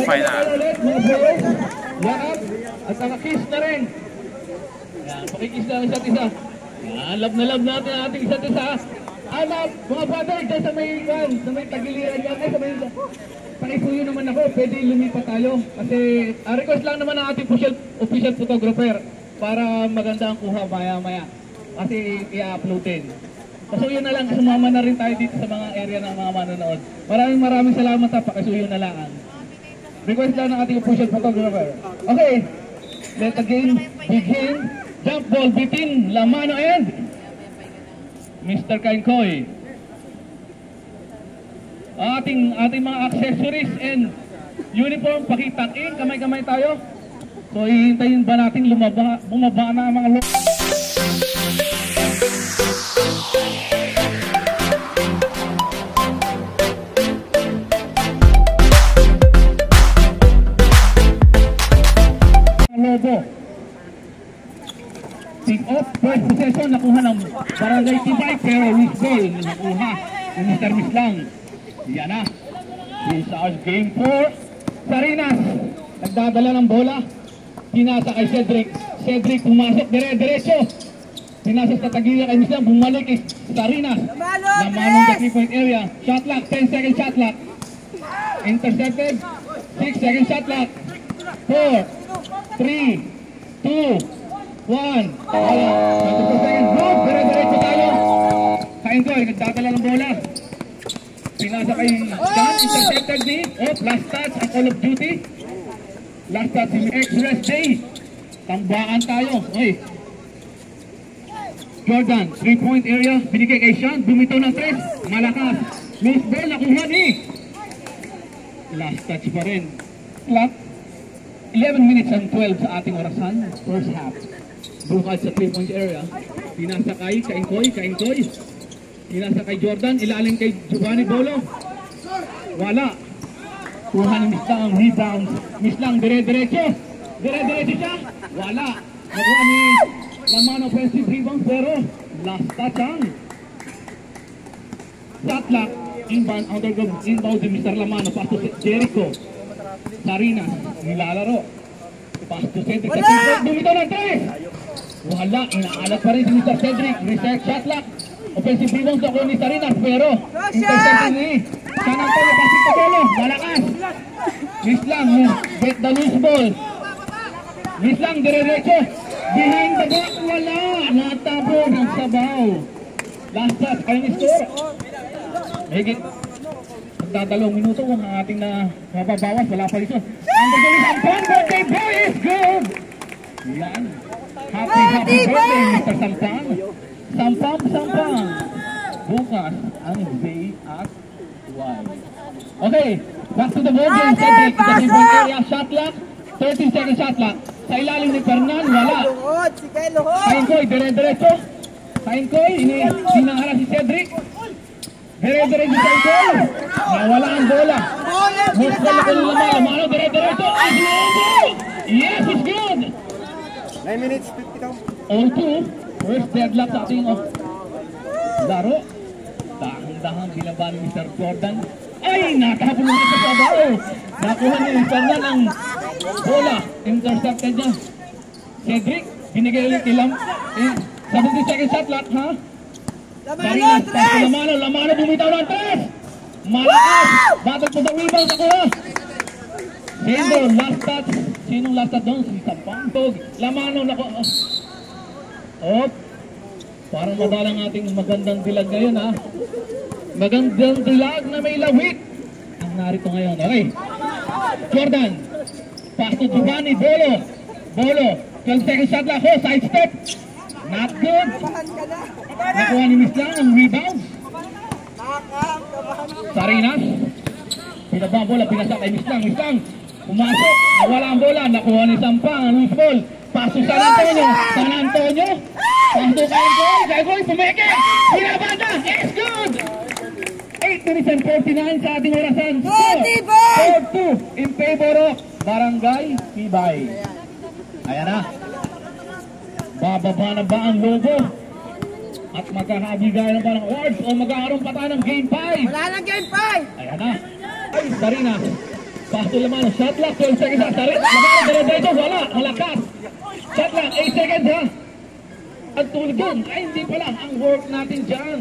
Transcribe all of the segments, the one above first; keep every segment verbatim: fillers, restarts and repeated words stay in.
final. Lahat at nakakiss na rin. Yan, pakikiss na isa't isa. Yan, love na love natin ang ating isa't isa. Alam, mga father, dyan sa may yan, sa may tagiliran yan, ay sa may pakisuyo naman ako, pwede lumipat tayo. Kasi uh, request lang naman ang ating official, official photographer para maganda ang kuha maya-maya. Kasi i-uploadin. So yun na lang, sumama na rin tayo dito sa mga area ng mga manonood. Maraming maraming salamat sa pakisuyo na lang. Request lang ng ating official photographer. Okay, let the game begin. Jump ball between Lamano and Mister Kainkoy. Ating, ating mga accessories and uniform, pakitak-in, kamay-kamay tayo. So hihintayin ba natin lumaba, bumaba na ang mga lo... Lobo. Pick off, first possession, nakuha ng Barangay Tibay, pero loose ball, nakuha ni Mister Mislang. Yan na. This is game four. Sarinas, nagdadala ng bola. Pinasa kay Cedric. Cedric pumasok, dire-diretso. Pinasa sa tagilya kay Mislang, bumalik kay Sarinas. Namanong sa three point area. Shot clock, ten second shot clock. Intercepted, six second shot clock. four, three, two, one. Wala. twenty-four seconds. Move. Dire-diretso tayo. Kainkoy, nagdadala ng bola. Pinasa kay John. Intercepted ni. Oh, last touch ang Call of Duty. Last touch si X-Rest Day. Tambaan tayo. Oy. Jordan, three point area. Binigay kay Sean. Bumitaw ng tres. Malakas. Loose ball. Nakuha ni. Last touch pa rin. Clock. eleven minutes and twelve sa ating orasan. First half. Bukad sa three point area. Pinasa kay Kainkoy. Kainkoy. Pinasa kay Jordan. Ilalim kay Giovanni Bolo. Wala. Kuha ni Mislang ang rebound. Mislang dire-diretso. Dire-diretso siya. Wala. Nakuha ni Laman offensive rebound pero last touch ang shot clock. Inbound, outer goal, inbound si Mister Lamano. Pass to Jericho. Sarinas, nilalaro. Pass to Cedric. Bumitaw ng tres. Wala, inaalat pa rin si Mister Cedric. Reset shot clock. Offensive rebound sa ni Sarinas pero intercepted ni San Antonio. Pasig pa polo. Malakas. Mislang, get the loose ball. Mislang, dire-diretso. Behind the back, wala. Natabog ang sabaw. Last shot, kaya ni score. Higit. Magdadalawang minuto ang ating na mababawas. Wala pa ito. Ang gagawin ang birthday boy is good. Yan. Happy, happy birthday, Mister Sampang. Sampang, Sampang. Bukas ang day at Y. Okay. Back to the ball game. Cedric. Kasi point area. Shot clock. thirteen second shot clock. Sa ilalim ni Fernan. Wala. Kainkoy. Dire-diretso. Kainkoy. Sinahara si Cedric. Dire-diretso si Kainkoy. Nawala ang bola. Most ball ko nila naman. Lamano. Dire-diretso. Ang globo. Yes, it's good. nine minutes, fifty count. all two. First deadlock sa ating of laro. Dahang-dahang binaban ni Mister Jordan. Ay, natapon na sa sabaw. Nakuha ni Fernan ang bola. Intercepted niya. Cedric, binigay ulit ilang. Eh, seventy second shot clock, ha? Sarinas, pass to Lamano. Lamano bumitaw ng tres. Malakas. Battle po sa rebound ako, ha? Sendo, last touch. Sinong last touch doon? Si Sampantog. Lamano, naku. Oh, parang madalang ating magandang dilag ngayon, ha? Magandang dilag na may lawit ang narito ngayon. Okay. Jordan. Pass to Giovanni. Bolo. Bolo. twelve second shot lang. Oh, side step. Not good. Nakuha ni Mislang ang rebound. Sarinas. Pinaba bola. Pinasa kay Mislang. Mislang. Pumasok. Nawala ang bola. Nakuha ni Sampang ang loose ball. Paso San Antonio. San Antonio. Paso Kainkoy. Kainkoy pumeke. Pinabanda. It's good. eight minutes and forty-nine sa ating orasan. four two in favor of Barangay Tibay. Ayan na. Bababa na ba ang logo? At magkakabigay na ba ng awards o magkakaroon pa tayo ng game five? Wala na game five. Ayan na. Ay, Sarinas. Pass to Lamano. Shot clock, twelve seconds ha. Sari, Lamano, dire-diretso. Wala, malakas. Shot clock, eight seconds ha. At tulog dun. Ay, hindi pala. Ang work natin dyan.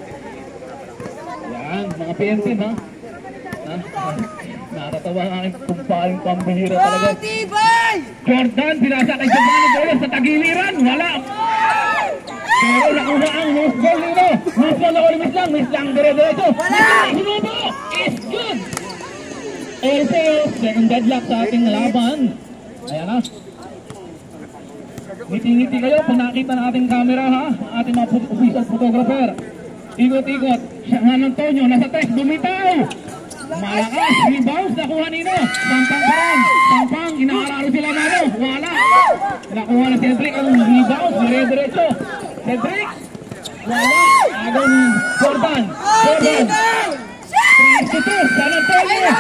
Yan, mga P M team ha. Ha? Nakakatawa ang aking kumpaling pambihira talaga. Jordan, pinasa kay Giovanni Bola sa tagiliran. Wala. Pero nakuha ang loose ball nito. Loose ball ako ni Miss Lang. Miss Lang, dire-diretso. Sinubo is good. Also, second deadlock sa ating laban. Ayan na. Ngiti-ngiti kayo kung nakita na ating camera ha. Ating mga official photographer. Ikot-ikot. Juan Antonio, nasa text, bumitaw. Malakas, rebounds, nakuha nino. Sampang karan. Sampang, inaararo sila Mano. Wala. Nakuha na Cedric ang rebounds. Dire-diretso. Cedric. Wala. Agong Jordan. Jordan. three to two. San Antonio.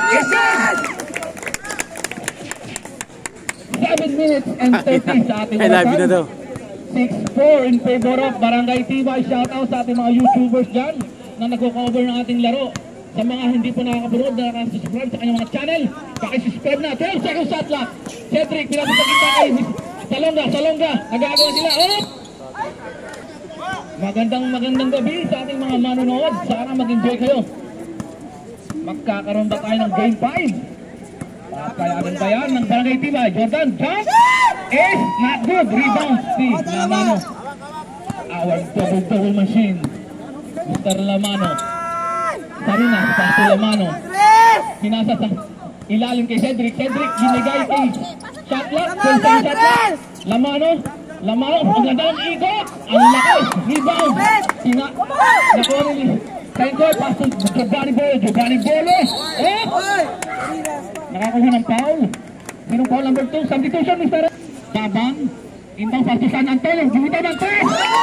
seven minutes and thirty sa ating orasan. six four in favor of Barangay Tibay. Shout out sa ating mga YouTubers dyan na nagko-cover ng ating laro. Sa mga hindi po nakakapanood na nakasubscribe sa kanyang mga channel, pakisubscribe na. twelve seconds shot clock. Cedric, pinapit sa kita kay Salonga. Salonga. Nagagawa sila. Oh! Magandang magandang gabi sa ating mga manonood. Sana mag-enjoy kayo. Magkakaroon ba tayo ng game five? Kakayanin ba yan ng Barangay Tibay? Jordan, jump! Is not good. Rebound. Si Lamano. Our double-double machine. Mister Lamano. Sarina, pass to Lamano. Hinasa sa ilalim kay Cedric. Cedric, ginigay kay shot clock. twelve seconds shot clock. Lamano. Lamano, ang ganda ng ikot. Ang lakas. Rebound. Sina, nakuha rin. Kainkoy, pass to Giovanni Bolo. Giovanni Bolo. Eh! Nakakuha ng foul. Sinong foul number two? Substitution, Mister Tabang. Intang pass to San Antonio. Gumita ng tres.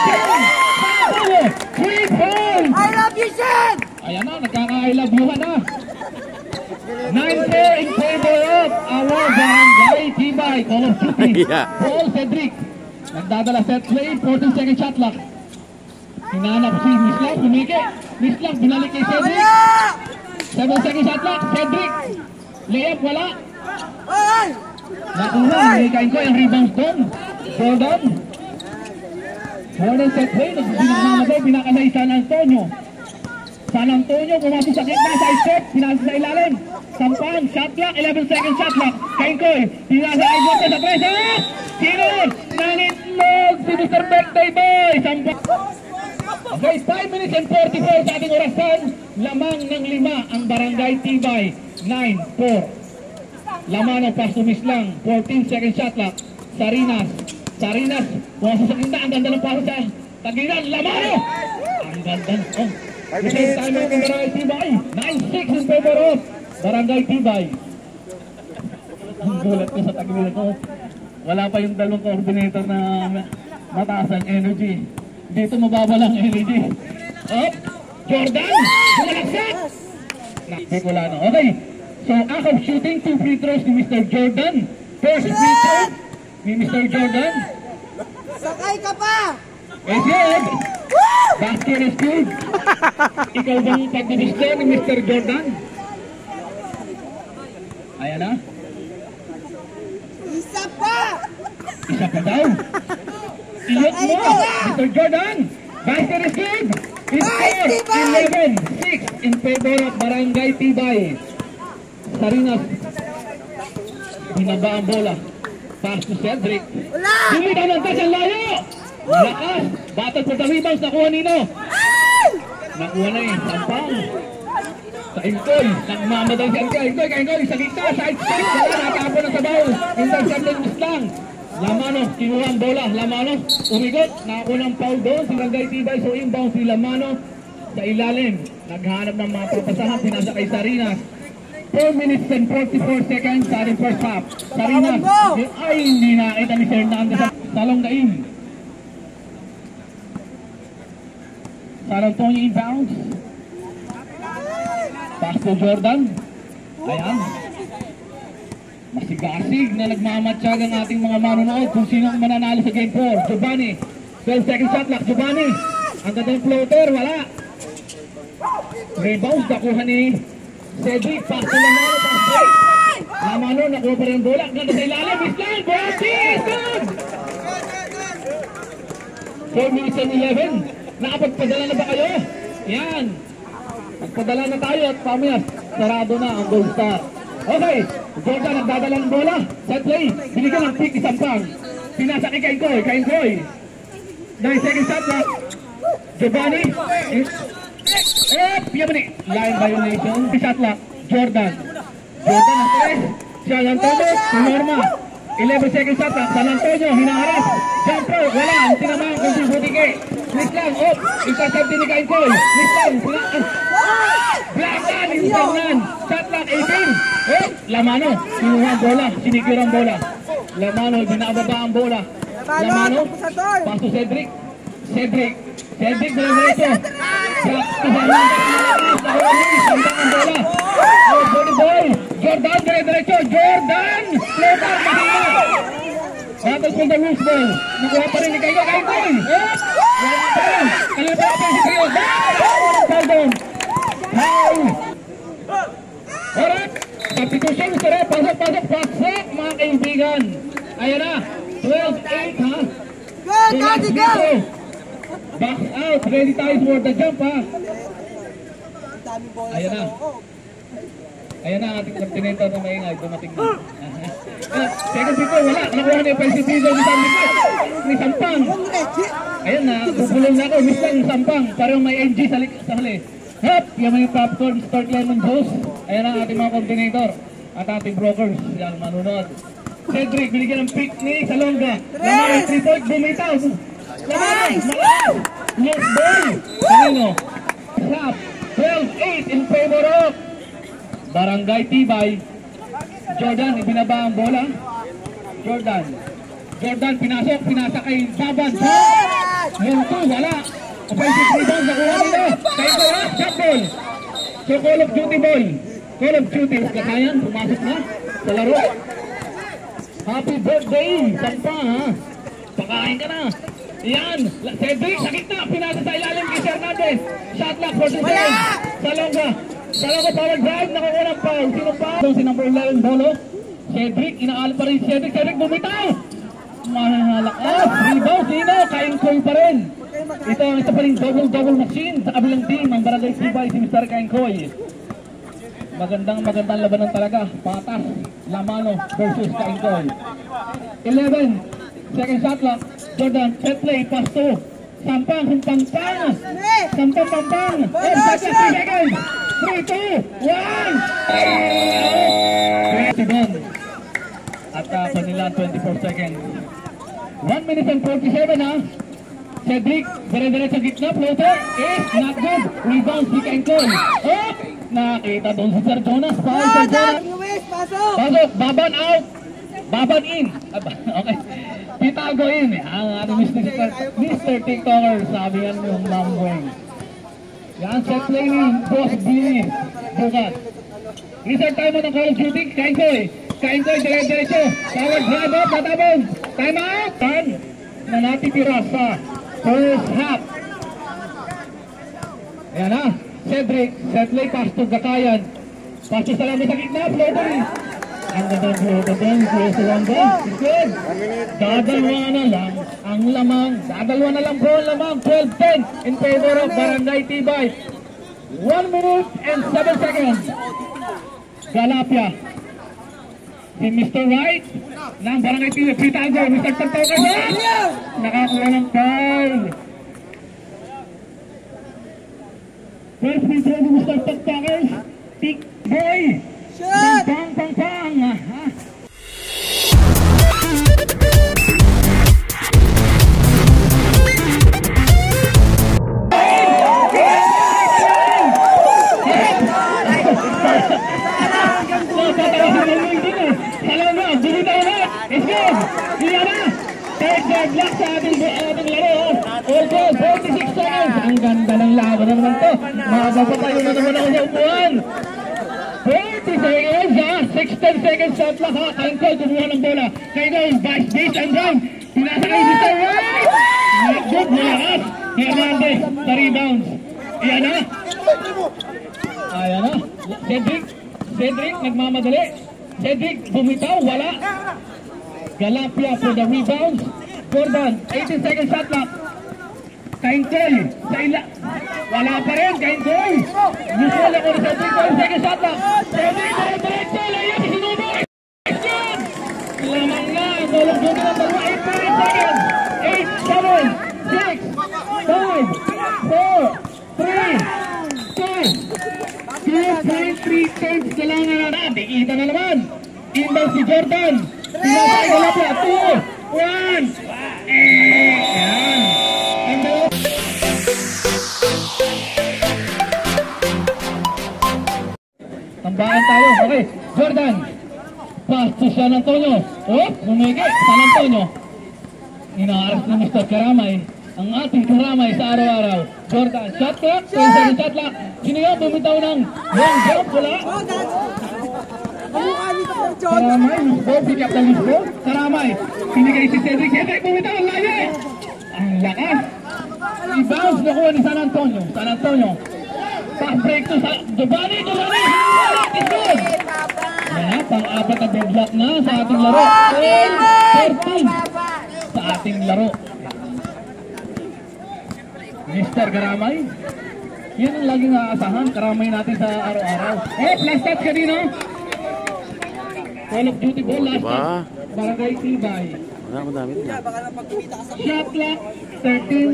Three foul. I love you, Shen! Ayan na, nagkaka-I love you na. nine four in favor of our Barangay Tibay. Call of duty. Paul Cedric. Nagdadala set play. fourteen second shot clock. Hinanap si Miss Lang. Humike. Miss Lang, binalik kay Cedric. seven second shot clock. Cedric. Layup, wala. Nakuha. Hikain ko yung rebounds doon. Jordan. Jordan set play. Nagdinagmamagay. Binakalay San Antonio. San Antonio, pumasok sa gitna sa step, pinasa sa ilalim. Sampang, shot clock, eleven second shot clock. Kainkoy, pinasa sa ibot sa presa. Sino? Nanitlog si Mister Birthday Boy. Sampang. Okay, five minutes and forty-four sa ating orasan. Lamang ng lima ang Barangay Tibay. nine four. Lamano, pass to Miss Lang. fourteen second shot clock. Sarinas. Sarinas, pumasok sa gitna. Ang ganda ng paso sa tagilan. Lamano! Ang ganda. Oh. The same time ng Barangay Tibay. nine six in favor of Barangay Tibay. Ang gulat ko sa tagilan ko. Wala pa yung dalawang coordinator na mataas ang energy. Dito mababa lang energy. Up! Jordan! Bumalaksak! Hindi ko lang. Okay. So, out of shooting, two free throws ni Mister Jordan. First free throw ni Mister Jordan. Sakay ka pa! Eh, yes! Basket is good. Ikaw bang pag-gusto ni Mister Jordan? Ayan na. Isa pa! Isa pa daw. Iyot mo, Mister Jordan. Basket is good. It's four, eleven, six in favor of Barangay Tibay. Sarinas. Binaba ang bola. Pass to Cedric. Dumitaw ng tas ang layo. Malakas. Battle for the rebounds. Nakuha nino. Nakuha na eh. Sampang. Kainkoy. Nagmamadang si Kainkoy. Kainkoy. Sa gitna. Side step. Wala. Natapo na sa bowl. Intercepted Miss Lang. Lamano. Kinuha ang bola. Lamano. Umigot. Nakakuha ng foul doon. Si Barangay Tibay. So inbound si Lamano. Sa ilalim. Naghanap ng mga papasahan. Pinasa kay Sarinas. four minutes and forty-four seconds sa ating first half. Sarinas. Ay, hindi nakita ni Fernandez sa talong daim. San Antonio inbounds. Pass to Jordan. Ayan. Masigasig na nagmamatsyag ang ating mga manonood kung sino ang mananalo sa game four. Giovanni. twelve second shot clock. Giovanni. Ang gandang floater. Wala. Rebounds. Nakuha ni Cedric. Pass to Lamano. Pass to Lamano, nakuha pa rin ang bola. Ganda sa ilalim. Islan! Boyachis! Good! four minutes and eleven. Nakapagpadala na ba kayo? Yan. Nagpadala na tayo at pamiyas. Sarado na ang goal star. Okay. Jordan nagdadala ng bola. Set play. Binigyan ng pick isang pang. Pinasa kay Kainkoy. Kainkoy. nine seconds shot clock. Giovanni. Eh, Piamani. Line violation. Shot clock. Jordan. Jordan ang tres. Siya ang todo. Norma. eleven seconds shot clock. San Antonio. Hinaharap. Jumper. Wala. Ang tinamaan kung si Butike. Miss lang. Oh. Intercept din ni Kainkoy. Miss lang. Blackman. Internan. Shot clock. eighteen. Eh. Lamano. Kinuha ang bola. Sinikir ang bola. Lamano. Binababa ang bola. Lamano. Paso Cedric. Cedric. Cedric dire-diretso. Drop to the line. Sandang ang bola. Oh, volleyball. Jordan dire-diretso. Jordan. Floater. Mahina. Battle for the loose ball. Nakuha pa rin ni Kayo. Kainkoy. Eh. Wala pa rin. Ano pa pa si Trio? Foul down. Foul. Alright. Substitution. Sir. Pasok, pasok, pasok mga kaibigan. Ayan na. twelve eight ha. Go, Daddy, go! Box out. Ready tayo for the jump ha. Ayan na. Ayan na ating continental na maingay. Dumating na. Uh, second people, wala. Nakuha na yung offensive season ni Sampang. Ni Sampang. Ayan na. Bubulong na ako. Miss lang yung Sampang. Parang may M G sa, sa hali. Hop! Yan may popcorn. Start lemon juice. Ayan na ating mga continental. At ating brokers. Yan manunod. Cedric, binigyan ng pick ni Salonga. Lamay, three point, bumitaw. Lamay, lamay. Loose ball. Kanino? Slap. twelve eight in favor of Barangay Tibay. Jordan, ibinaba ang bola. Jordan. Jordan, pinasok. Pinasa kay Baban. Munto, wala. Offensive rebound, nakuha nila. Kay Bola, shot ball. So, Call of Duty ball. Call of Duty. Kakayan, pumasok na sa laro. Happy birthday! Sampa ha! Pakain ka na! Yan! Cedric, sakit na! Pinasa sa ilalim kay Hernandez! Shot lock for the seven! Salonga! Salonga power drive! Nakukuha ng foul! Sino pa? Si number eleven, Bolo. Cedric, inaalam pa rin Cedric! Cedric, bumitaw! Mahalakas! Rebound! Sino? Kainkoy pa rin! Ito ang isa pa rin double-double machine sa kabilang team ang Barangay Tibay si Mister Kainkoy. Magandang magandang labanan talaga. Patas. Lamano versus Kainkoy. eleven. Second shot clock. Jordan. Set play. Pass to. Sampang. Sampang. Sampang. Sampang. Oh, second. three seconds. three, two, one. Seven. At uh, panila twenty-four seconds. one minute and forty-seven ha. Cedric. Dire-dire sa gitna. Floater. Is not good. Rebound si Kainkoy. Oh! Nakita doon si Sir Jonas. Foul Sir Jonas. Pasok! Pasok. Baban out. Baban in. Okay. Pitago in. Ang ating Mister Mister TikToker. Sabi yan yung Ma'am Weng. Yan. Set play ni Boss Billy. Bukat. Reset tayo mo ng Call of Duty. Kainkoy. Kainkoy. Dire-diretso. Power drive up. Tatabong. Time out. Tan. Na natitira sa first half. Yan na. Cedric, set play, pass to Gakayan. Pass to Salami sa gitna, floater. Ang ganda ng floater doon, close to one goal. It's good. Dadalwa na lang ang lamang. Dadalwa na lang po ang lamang. twelve ten in favor of Barangay Tibay. one minute and seven seconds. Galapia. Si Mister Wright ng Barangay Tibay. Pitago, Mister Tantoka. Nakakuha ng foul. First free throw ni Mister Taktakers. Tick boy. Shot! Pang pang pang. Ha? Salamat, bumitaw na. It's good. Iyan na. Third guard block sa ating, ating laro. Also, forty-six seconds. Ang ganda ng laban naman to. Makapapatayo na naman ako sa upuan. forty seconds ha. sixteen seconds shot clock ha. Kainkoy, kumuha ng bola. Kainkoy, bash, base and down. Pinasa kayo si Sir White. Not good, malakas. Hernandez, sa rebounds. Iyan na. Ayan na. Cedric. Cedric, nagmamadali. Cedric bumitaw, wala. Galapia for the rebound. Jordan, eighteen second shot clock. Kainkoy, sa ila. Wala pa rin, Kainkoy. Usual ako ni Cedric, eighteen second shot clock. Cedric, diretso, layap, sinuboy. Lamang na, tulog doon na dalawa, eight seconds. eight, seven, six, five, four, three, two, two point three times kailangan na na. Dikita na naman. Inbound si Jordan. Pinasay ko lang po. two, one. Eh, yan. Inbound. Tambahan tayo. Okay. Jordan. Pass to San Antonio. Oh, bumigi. San Antonio. Inaaras na mister Karamay. Ang ating Karamay sa araw-araw. Jordan, shot clock. ten shot clock. Sino yun? Bumitaw ng long jump. Wala. Kamukha nito po, Jordan. Karamay. Lusbo. Pick up na Lusbo. Karamay. Pinigay si Cedric. Cedric bumitaw. Ang layo. Ang lakas. I-bounce na kuha ni San Antonio. San Antonio. Pass break to sa Giovanni. Giovanni. It's good. Yan, pang-apat na block na sa ating laro. ten fourteen sa ating laro. mister Karamay. Yan ang laging aasahan. Karamay natin sa araw-araw. Oh, last touch kanina. Call of Duty ball, last touch. Barangay Tibay. Wala, madami din. Baka na pagkumita ka sa... Shot clock, thirteen.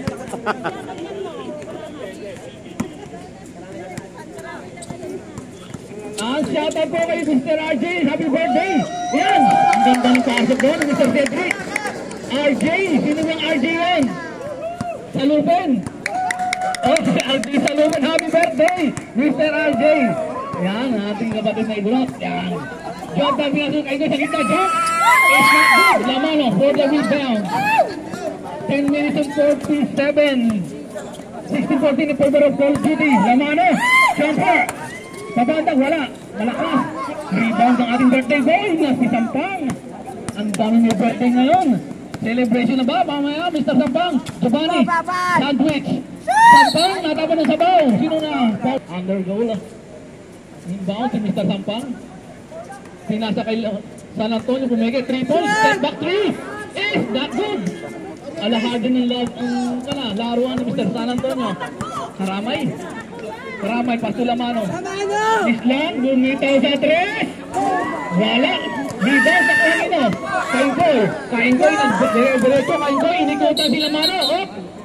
Ang shoutout po kay mister R J. Happy birthday! Yan! Ang ganda ng pasok doon, mister Cedric. R J! Sino yung R J yan? Salupen! Oh, si R J Salupen, happy birthday! mister R J! Yan, ating kapatid na ibulot. Yan. Jordan, pinasok kayo sa gitna. Jump! It's not good. Lamano for the rebound. ten minutes and forty-seven. sixteen fourteen in favor of Call of Duty. Lamano. Jumper. Pabanda, wala. Malakas. Rebound ang ating birthday boy na si Sampang. Ang dami may birthday ngayon. Celebration na ba? Mamaya, mister Sampang. Giovanni. Sandwich. Sampang, natapon ng sabaw. Sino na? Under goal. Inbound si mister Sampang. Pinasa kay San Antonio. Bumigay. three points. Step back three. Is that good? Alahadin ng love ang kana, laruan ni mister San Antonio. Karamay. Karamay, pasto Lamano. Islam, bumitaw sa tres. Wala. Rebound sa Kaingo. Kaingo. Kaingo. Diretso. Kaingo. Inikutan si Lamano. Oh.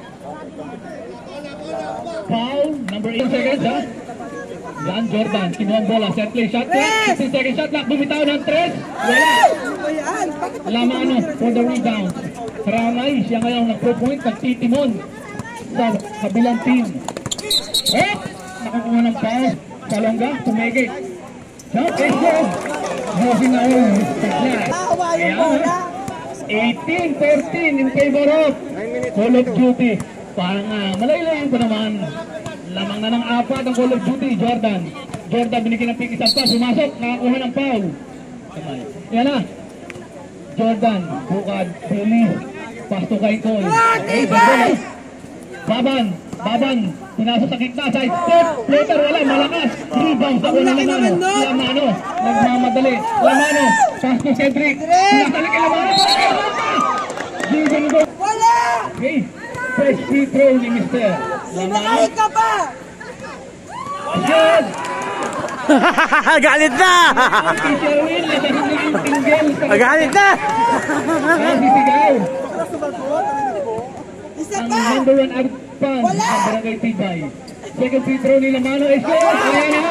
Foul. Number eight seconds. Ha? Yan, Jordan. Kinuha ang bola. Set play. Shot clock. fifteen seconds shot clock. Bumitaw ng tres. Wala. Lamano for the rebound. Karamay. Siya ngayon nag-pro-point. Nagtitimon sa kabilang team. Oh. Nakakuha ng foul. Salonga, tumigit. Shot is good. Moving away. Ayan. eighteen fourteen in favor of Call of Duty. Parang uh, malaylayan pa naman. Lamang na ng apat ang Call of Duty. Jordan. Jordan binigyan ng pick isang pa. Sumasok. Nakakuha ng foul. Yan na. Jordan. Bukad. Billy. Pasto kay Cole. Okay, bago. Baban. Baban. Pinasok sa gitna, side step, floater, wala, malakas, rebound sa una Lamano, Lamano, nagmamadali, Lamano, pass to Cedric, pinasalik kay Lamano, Wala! Okay, first free throw ni mister Lamano. ka pa! Good! Galit na! Teacher Will, nagsasabi yung tinggel sa Galit na! sisigaw. Isa Ang pa! number one out fan sa Barangay Tibay. Second free throw ni Lamano is good. Ayan na.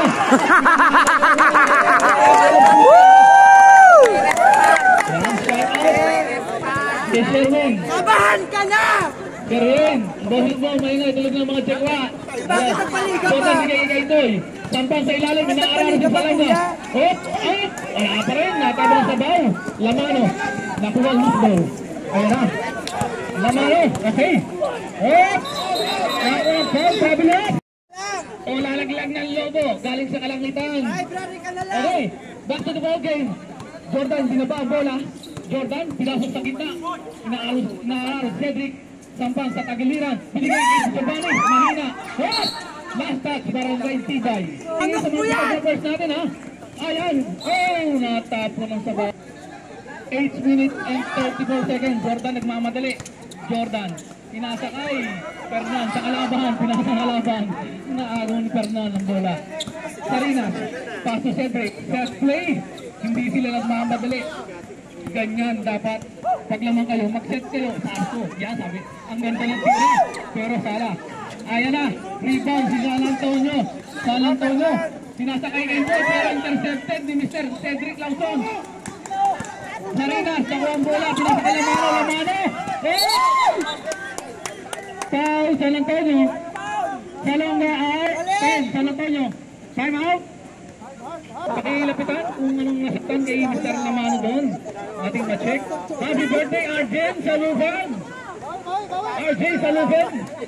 Yan, shout out. Si Sherwin. Kabahan ka na! Sherwin, boses mo, maingay, tulog ng mga tsekwa. Bakit nagpaliga Bota, pa? sige kay Toy. Sampang sa ilalim, inaararan sa Salanga. Hop, hop. Wala pa rin, natabang sa baw. Lamano, nakuha ang Lusbo. Ayan na. Lamano, okay. Hop. Ayan, hop, sabi na. O lalaglag ng lobo, galing sa kalangitan. Library ka na lang! Okay, back to the ball game. Jordan, binaba ang bola. Jordan, pinasok sa gitna. Inaaros, inaaros, Cedric. Sampang sa tagiliran. Binigay kay Giovanni, mahina. Hop! Last touch, Barangay Tibay. Tingin sa mga pag-first natin, ha? Ayan! Oh! Natapo ng sabaw. eight minutes and thirty-four seconds. Jordan nagmamadali. Jordan. Pinasakay. Fernan sa kalaban. Pinasa kalaban. Naagaw ni Fernan ang bola. Sarinas. Pass to Cedric. Set play. Hindi sila nagmamadali. Ganyan dapat. Pag lamang kayo, mag-set kayo. Paso. Yan sabi. Ang ganda ng tira. Pero sala. Ayan na. Rebound si San Antonio. San Antonio. Pinasakay kayo. Pero intercepted ni Mister Cedric Lawson. Sarinas. Nakuha ang bola. Pinasakay Lamano. Lamano. Oh! Foul San Antonio. Salonga ay ten. San Antonio. Time out. Pakilapitan kung anong nasaktan kay Mister Lamano doon. Ating ma-check. Happy birthday Arjen Saluban. Arjen Saluban.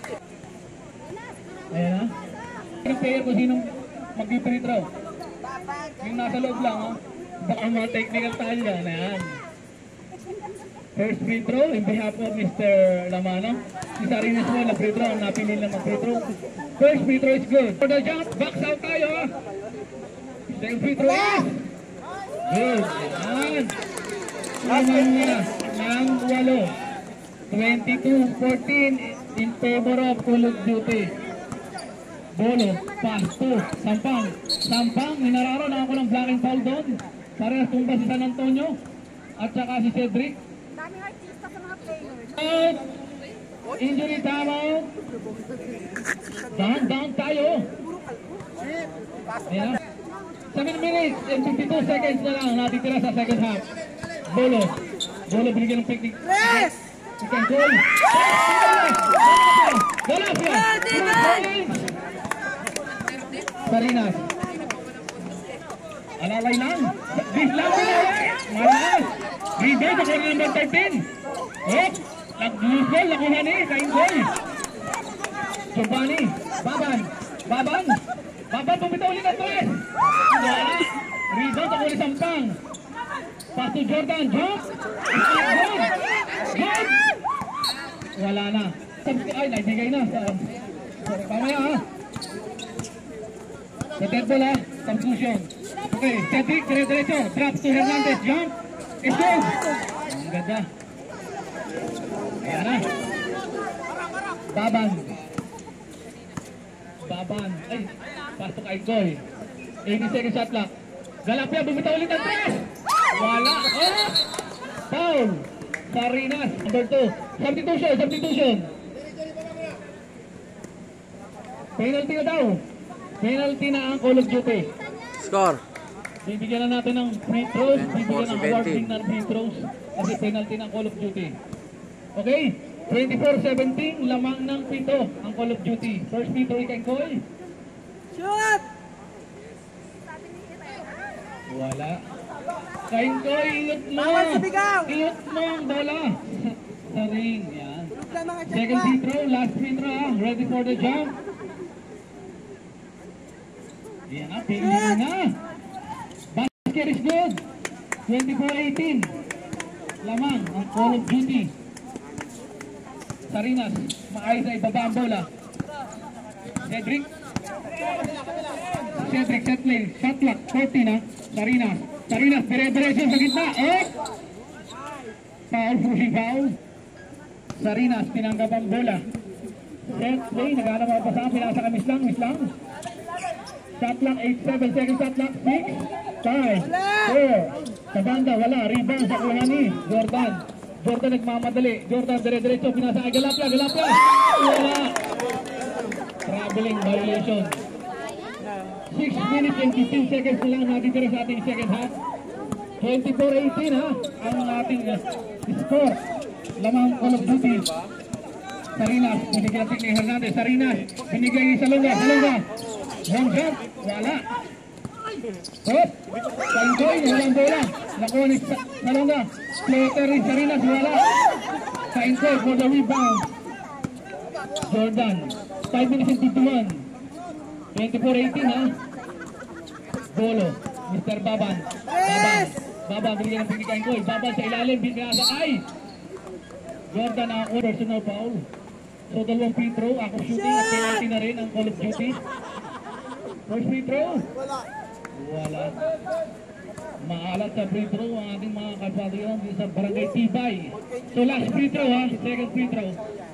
Ayan na. Yung player kung sinong mag-free throw. Yung nasa loob lang, oh. Baka mga technical tayo yan. Ayan. First free throw in behalf of Mister Lamano. Si Sarinas mo na free throw. Napili lang mag-free throw. First free throw is good. For the jump, box out tayo. Second free throw is good. Ayan. Lamang na ng walo. twenty-two fourteen in favor of Call of Duty. Bolo, pass to Sampang. Sampang, ninararo na ako ng blocking foul doon. Parehas tumba si San Antonio at saka si Cedric. Daming artista sa mga players. Out! Injury time out. Down, down tayo. Ayan. seven minutes and fifty-two seconds na lang natitira sa second half. Bolo. Bolo binigyan ng picnic. Press! Second goal. Bola siya. Sarinas. Alalay lang. Bislang pinaway. Malas. Rebound ako ng number thirteen. Oh, nag-losel. Nakuha ni Kain Boy. Subani. Baban. Baban. Baban bumitaw ulit ang tres. Wala. Rebound ako ni Sampang. Pass to Jordan. Jump. Jump. Jump. Wala na. Ay, naibigay na. Sorry, pamaya ha. Sa dead ball ha. Conclusion. Okay, Cedric, dire-diretso. Drop to Hernandez. Jump. It's good. Ang ganda. Ayan na. Baban. Baban. Ay, pass to Kainkoy. eighty seconds shot clock. Galapia, bumitaw ulit ang tres. Wala. Oh! Foul. Sarinas. Number two. Substitution, substitution. Penalty na daw. Penalty na ang Call of Duty. Score. Bibigyan na natin ng free throws. Bibigyan ng award seventeen. din ng free throws. Kasi penalty ng Call of Duty. Okay? twenty-four seventeen. Lamang ng pito ang Call of Duty. First free throw kay Koy. Shoot! Wala. Kay Koy, iyot mo. Bawal sa bigaw. Iyot mo ang bola. Sa ring. Yan. Tulog lang mga Second free throw. Last free throw. ah. Ready for the jump. Yan na. Pili na. Basket is good. twenty-four eighteen. Lamang ang Call of Duty. Sarinas. Maayos na ibaba ang bola. Cedric. Cedric set play. Shot clock. forty na. Sarinas. Sarinas. Dire-diretso sa gitna. Oh! Foul. Pushing foul. Sarinas. Tinanggap ang bola. Set play. Naghanap ang pasang. Pinasa ka mislang. Mislang. Shot clock. eight seven seconds. Shot clock. six. five. four. Sa banda. Wala. Rebound sa kuha ni Jordan. Jordan nagmamadali. Jordan dire-diretso. Pinasa ka. Galapia. Galapia. Wala. Traveling violation. six minutes and fifteen seconds na lang natitira sa ating second half. twenty-four eighteen ha, ang ating uh, score. Lamang Call of Duty. Sarinas, binigyan natin ni Hernandez. Sarinas, binigyan ni Salonga. Salonga, long shot, wala. Hop, Kainkoy, walang bola. Nakuha ni Salonga. Floater ni Sarinas, wala. Kainkoy for the rebound. Jordan, five minutes and fifty-one. twenty-four eighteen ha. Bolo. Mister Baban. Baban. Baban. Binigyan ng pinikain ko. Baban sa ilalim. Binasakay. Jordan ang order. Personal foul. So dalawang free throw. Ako shooting at penalty na rin ang Call of Duty. First free throw. Wala. Maalat sa free throw ang ating mga kapatid sa Barangay Tibay. So last free throw ha, second free throw.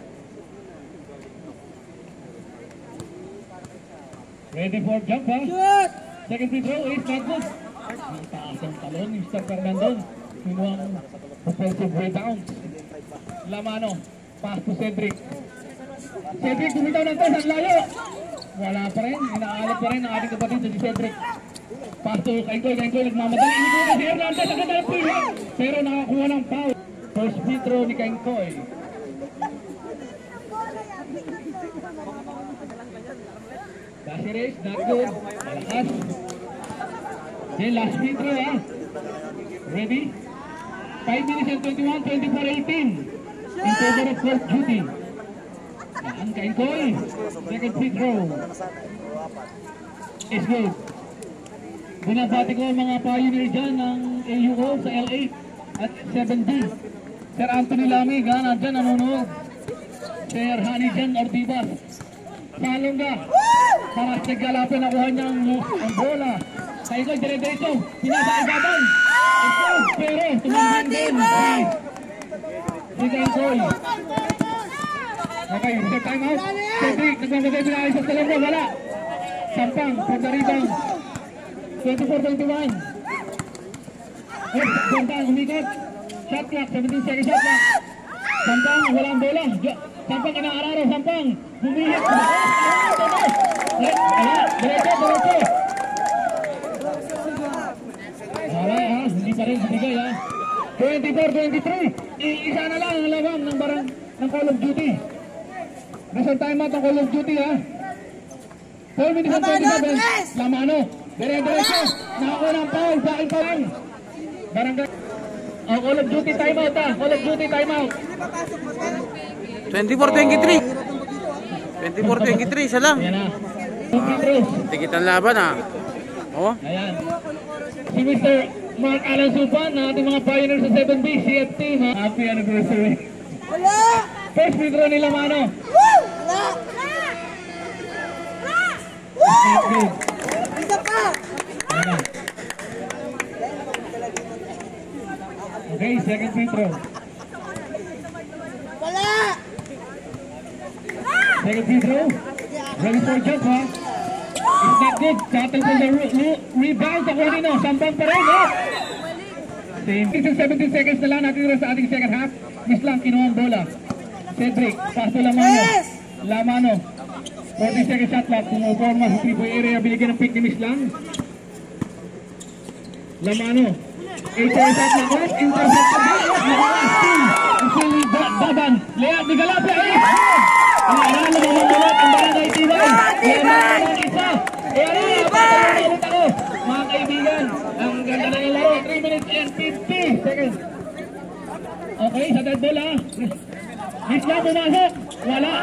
Ready for jump ha? Shoot! Second free throw is not good. Ang taas ang talon ni mister Fernando. Kinuha ang offensive rebounds. Lamano, pass to Cedric. Cedric bumitaw ng toss, ang layo. Wala pa rin, inaalat pa rin ang ating kapatid si Cedric. Pass to Kainkoy, Kainkoy nagmamadali. Inuuna si Hernandez, ang ganda ng free-hit. Pero nakakuha ng foul. First free throw ni Kainkoy. Dashi race, not good. Malakas. Then last free throw ha. Ready? five minutes and twenty-one, twenty-four eighteen. In favor of Court Duty. Yan, Kainkoy. Second free throw. Is good. Binabati ko ang mga pioneer dyan ng A U O sa L eight at seven D. Sir Anthony Lamig, ha, nandyan, nanonood. Sir Hani Jan Ortibas. Salongga. Para sa galapin, nakuha niya ang, ang bola. Kainkoy, dire-diretso. Pinasa ibaban. Ito, pero tumambang din. Si Kainkoy. Okay, reset time out. Cedric, nagmamagay pinakay sa Salongga, wala. Sampang, for the rebound. twenty-four twenty-one. Eh, Sampang, umikot. Shot clock, seventeen seconds shot clock. Sampang, walang bola. Sampang, kinaararo, Sampang. Humihit. Wala, diretso, diretso. Wala ha, hindi pa rin bibigay ha. twenty-four twenty-three. Iisa na lang ang lawang ng barang ng Call of Duty. Nasa timeout ng Call of Duty ha. four minutes and twenty-seven. Lamano. Dire-diretso. Nakakuha ng foul. Sa akin pa lang. Barangay. Oh, Call of Duty timeout ha. Call of Duty timeout. twenty-four twenty-three. twenty-four twenty-three, isa lang. Ayan na. Two Tigit ang laban ah. Oh. Ayan. Si mister Mark Alan Supan na ating mga pioneer sa seven B C F T. Happy anniversary. Wala! First free throw nila Mano. Wala! Not good. Isa pa! Ayan. Okay, second free throw. Wala! Second free throw. Ready for jump ha. It's not good. Cattle for the re re rebound sa Corino. Sampang pa rin ha. Same. seventeen seconds na lang natin sa ating second half. Miss lang, kinuha ang bola. Cedric, pass to Lamano. Yes! Lamano. forty second shot clock. Pumuporma sa three-point area. Binigyan ng pick ni Miss lang. Lamano. eight second shot clock. Intercept sa bola. Nakalasting. Ang siling Baban. Leak ni Galapia. Ang alam na mga mulot. Ang Barangay Tibay. Lamano ng isa. Ayan na. Patayin ulit ako. Mga kaibigan. Ang ganda na yung laro. three minutes and fifty seconds. Okay, sa dead ball ha. Miss lang pumasok. Wala.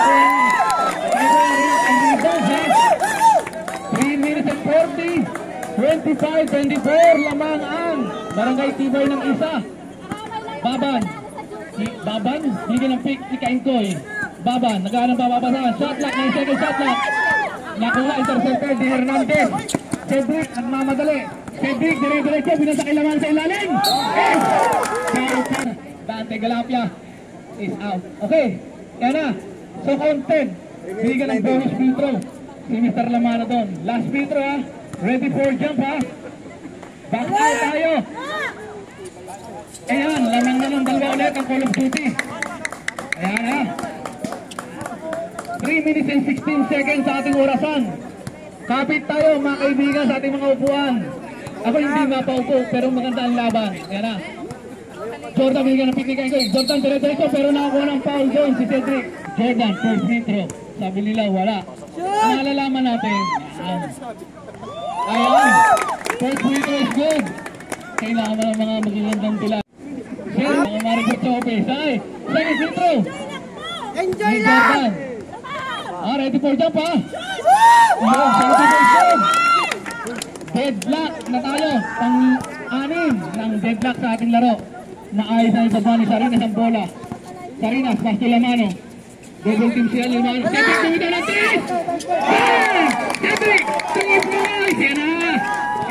three minutes and forty. twenty-five twenty-four lamang ang Barangay Tibay ng isa. Baban. Si Baban, bigyan ng pick ni Kainkoy. Baban, nagkahanap pa babasahan. Shot lock, nine second shot lock. Nakuha, intercepted ni Hernandez. Cedric, nagmamadali. Cedric, dire-diretso, binasa kay Laman sa ilalim. Yes! Kaya Dante Galapia is out. Okay, yan na. So count ten. Bigyan ng bonus free throw si mister Lamano doon. Last free throw ha. Ready for jump ha. Back out tayo. Ayan, lamang na ng dalawa ulit ang Call of Duty. Ayan ha. three minutes and sixteen seconds sa ating orasan. Kapit tayo mga kaibigan sa ating mga upuan. Ako hindi mapaupo pero maganda ang laban. Ayan ha. Jordan, binigyan ng picnic kayo. Jordan, dire-diretso pero nakakuha ng foul zone si Cedric. Jordan, first free throw. Sabi nila, wala. Ang malalaman natin, ayan. Ayan. First free throw is good. Kailangan mo ng mga magigandang tula. Sir, mga maribot sa office. Ay, second free throw. Enjoy Ni lang! Jordan. Ah, ready for jump ha. Ayan, second free throw is good. Deadlock na tayo. Pang-anim ng deadlock sa ating laro. Naayos na ibaba ni Sarinas ang bola. Sarinas, pass to Lamano. Double team siya, Lamano. Cedric, tumitaw ng tres! Cedric, tungis mo guys! Yan na!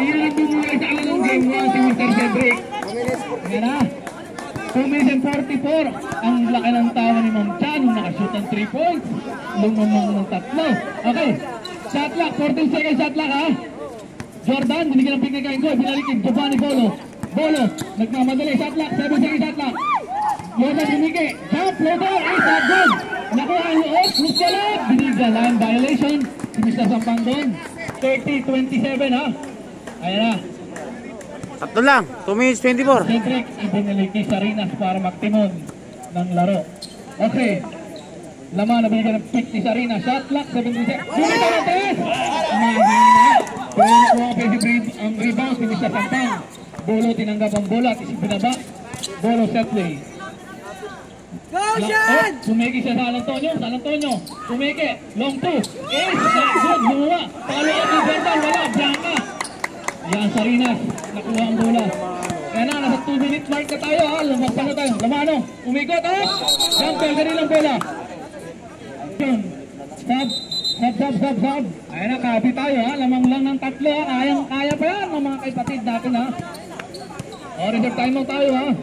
Iyan bumulay sa alam ng game one si Mister Cedric. Ayan na. two minutes and forty-four. Ang laki ng tawa ni Ma'am Chan. Nakashoot ng three points. Lumamang ng tatlo. Okay. Shot clock. fourteen seconds shot clock ha. Jordan, binigyan ng pick na kain ko. Binalikin. Giovanni Bolo. Bolo. Nagmamadali. Shot clock. seven seconds shot clock. Jordan Dumike. Jump. Floater. Is that good? Nakuha ang loob. Muskalot. Binigyan. Line violation. Si Mister Sampangdon. thirty twenty-seven ha. Ayan na. Tatlo lang. two minutes twenty-four. Cedric, ibinalik ni Sarinas para magtimon ng laro. Okay. Laman na binigyan ng pick ni Sarinas. Shot clock, seventy-six. Bumita ng tres! Mahina. Pero nakuha ang offensive ang rebound si Mister Sampang. Bolo, tinanggap ang bola. Isip binaba. Bolo, set play. Go, Oh, Sean! sumiki siya sa San Antonio. San Antonio. Sumiki. Long two. Ace. Good. Lumuha. Follow up ni Jordan. Wala. Blanca. Yan, Sarinas. Nakuha ang bola. Kaya na, nasa two minute mark na tayo ha. Lumakpan na tayo. Lamano. Umikot ha. Jumper. Ganun lang bola. Yun. Sub. Sub, sub, sub, sub. Ayan na, copy tayo ha. Lamang lang ng tatlo ha. Kayang, kaya pa yan ng mga kaipatid natin ha. O, reserve time out tayo ha.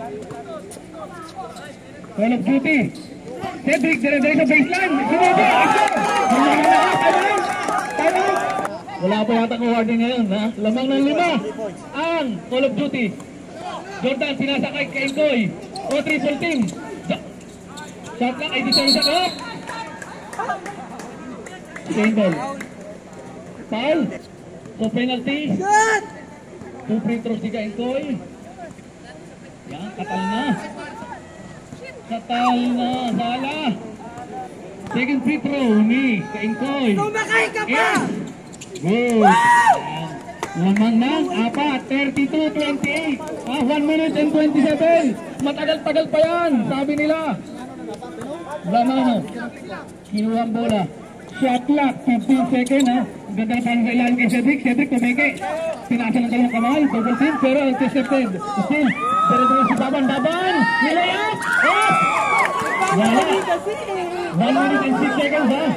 Call of Duty. Cedric, dire-dire sa baseline. Sumubi. Ito. Lamang na ha. Time out. Time out. Wala pa yata ko warning ngayon ha. Lamang ng lima. Ang Call of Duty. Jordan, pinasa kay Kainkoy. O, triple team. Shot lang, ay dito sa ko. Single. Foul. So penalty. Shot! Two free throws si Kainkoy. Yan, katal na. Katal na. Sala. Second free throw ni Kainkoy. Tumakay ka pa! Yes. Good. Lamang ng apat, thirty-two twenty-eight. Ah, one minute and twenty-seven. Matagal-tagal pa yan, sabi nila. Lamano. Kinuha ang bola. Shot clock, fifteen seconds ha. Ganda na parang kailangan kay Cedric. Cedric tumeke. Pinasa ng dalawang kamay. Double team, pero intercepted. Still, pero doon si Baban. Baban! Nilayap! Oh! Wala. one minute and six seconds ha.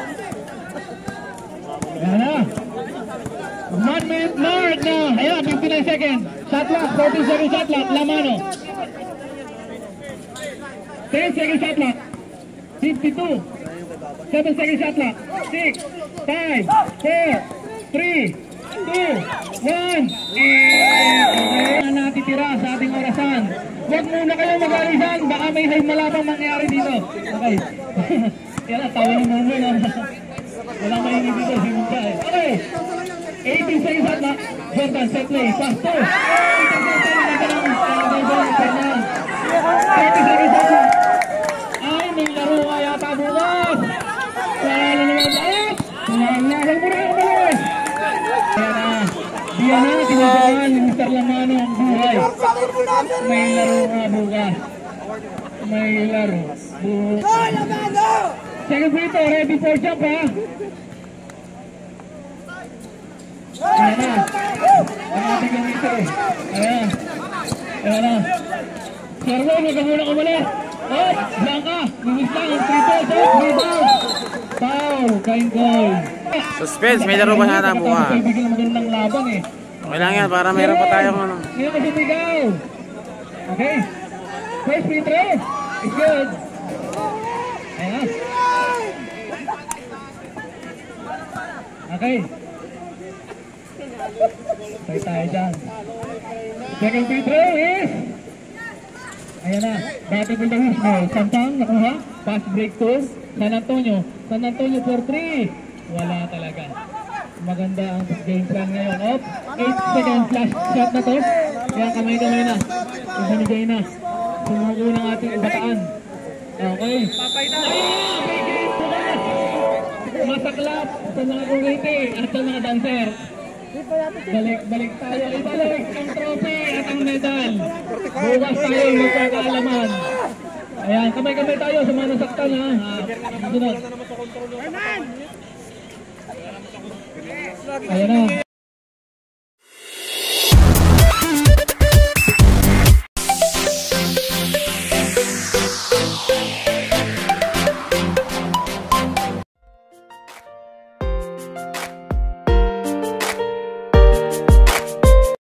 Ayan na. one minute mark na. Ayan, fifty-nine seconds. Shot clock, fourteen seconds shot clock. Lamano. ten seconds shot clock. fifty-two. seven seconds shot clock. six, five, four, three, two, one. And na natitira sa ating orasan. Huwag muna kayo mag-alisan. Baka may malabang mangyari dito. Okay. Yan na, tawa ni Momo. Wala mainig dito. Simon ka eh. Okay. eighteen seconds shot clock. Jordan, set play. Pass to. thirty seconds shot clock. Ay, may laro nga yata bukas. Wala na naman lahat. Wala na. Huwag mo na ako malis. Kaya na. Diyan na, tinadaan ni Mister Lamano ang buhay. May laro nga bukas. May laro. Bukas. Go, Lamano! Second free throw, ready for jump ha. Ayan na. Ang ating gamito. Ayan. Ayan na. Servo, huwag ka muna kumalit. Oh, Blanca. Lumis lang ang three points. Oh, rebound. Foul. Kainkoy. Suspense, may laro pa sana bukas. Bigyan ng magandang laban eh. Okay lang yan, para mayroon pa tayong ano. Hindi na masumigaw. Okay. First free throw. It's good. Ayan. Okay. Tayo tayo dyan. Second free throw is... Ayan na. Battle the Wismo. Sampang nakuha. Pass break to San Antonio. San Antonio for three. Wala talaga. Maganda ang game plan ngayon. Up. eight seconds last shot na to. Kaya kamay-kamay na. Ibinigay na. Sumuko ng ating bataan. Okay. Ayan! May game bukas! Masaklap sa mga kumiti at sa mga dancer. Balik-balik tayo. Ibalik ang trophy at ang medal. Bukas tayo magkakaalaman. Ayan, kamay-kamay tayo sa mga nasaktan ha. Sunod. Ayan na.